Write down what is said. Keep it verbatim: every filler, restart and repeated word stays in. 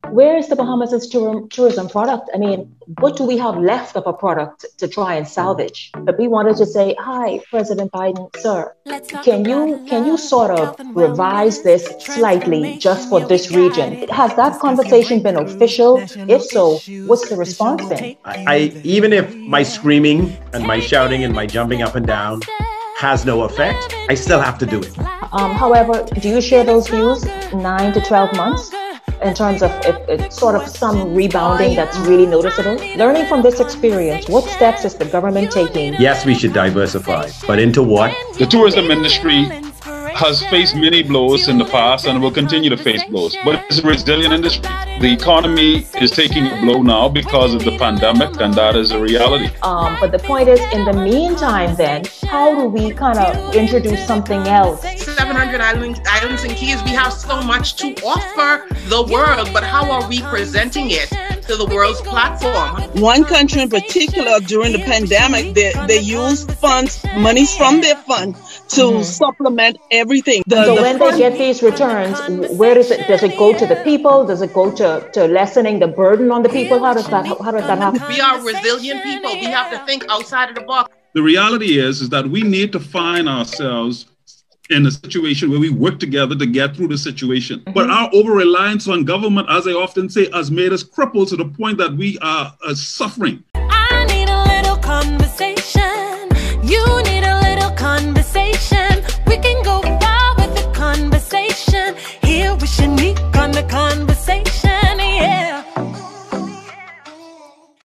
Where is the Bahamas' tour tourism product? I mean, what do we have left of a product to try and salvage? But we wanted to say, hi, President Biden, sir, can you can you sort of revise this slightly just for this region? Has that conversation been official? If so, what's the response been? I, I even if my screaming and my shouting and my jumping up and down has no effect, I still have to do it. Um, however, do you share those views, nine to twelve months? In terms of if, if sort of some rebounding that's really noticeable? Learning from this experience, what steps is the government taking? Yes, we should diversify, but into what? The tourism industry has faced many blows in the past and will continue to face blows, but it's a resilient industry. The economy is taking a blow now because of the pandemic, and that is a reality. Um, but the point is, in the meantime, then, how do we kind of introduce something else? seven hundred islands, islands and keys, we have so much to offer the world, but how are we presenting it to the world's platform? One country in particular, during the pandemic, they, they used funds, monies from their fund, to mm-hmm. supplement everything. The, so the when fund, they get these returns, where does it, does it go to the people? Does it go to, to lessening the burden on the people? How does that, how, how does that happen? We are resilient people. We have to think outside of the box. The reality is, is that we need to find ourselves in a situation where we work together to get through the situation. Mm-hmm. But our over-reliance on government, as I often say, has made us crippled to the point that we are uh, suffering.